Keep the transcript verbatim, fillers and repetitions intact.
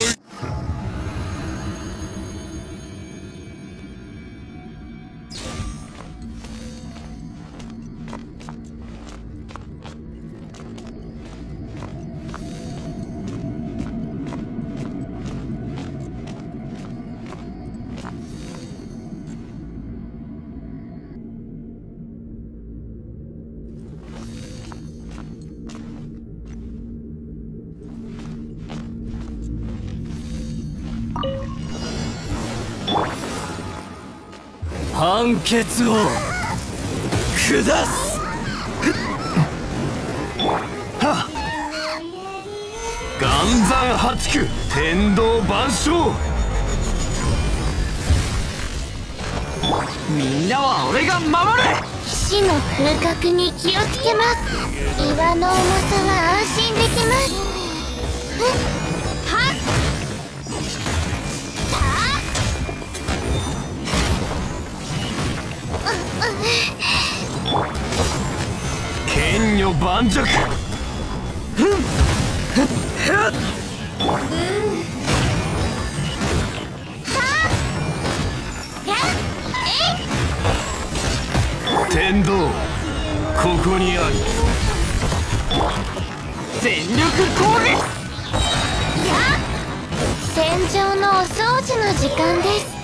判決を下す。はっ、岩山八九天道万象。みんなは俺が守る。 死の風格に気をつけます。岩の重さは安心できます。はっ、 剣女盤石。天道ここにあり。全力攻撃。 戦場のお掃除の時間です。